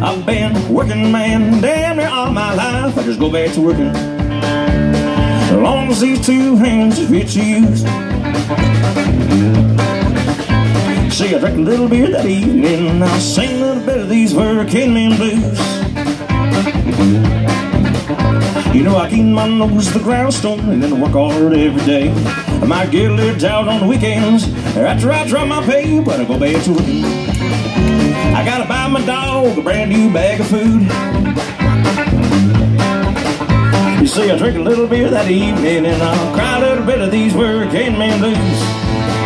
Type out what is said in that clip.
I've been working, man, damn near all my life. I just go back to working as long as these two hands fit to use. See, I drank a little beer that evening, I sang a little bit of these Hurricane Men blues. You know, I keep my nose to the grindstone and then I work hard every day. I might get a little out on the weekends after I drop my pay, but I go back to work. I gotta buy my dog a brand new bag of food. You see, I drink a little beer that evening and I'll cry a little bit of these Hurricane Men blues.